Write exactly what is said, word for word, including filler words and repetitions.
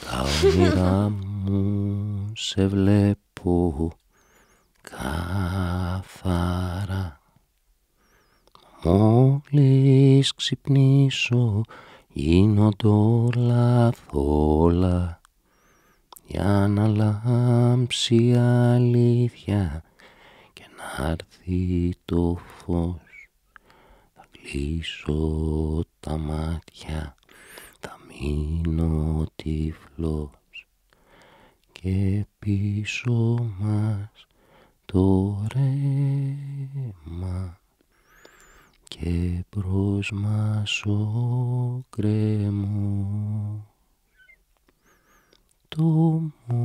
Τα όνειρά μου σε βλέπω καθαρά. Μόλις ξυπνήσω γίνονται όλα θόλα, για να λάμψει η αλήθεια και να έρθει το φως. Θα κλείσω τα μάτια, θα μείνω τυφλός και πίσω μας το ρέμα και μπρος μας ο γκρέμος. Το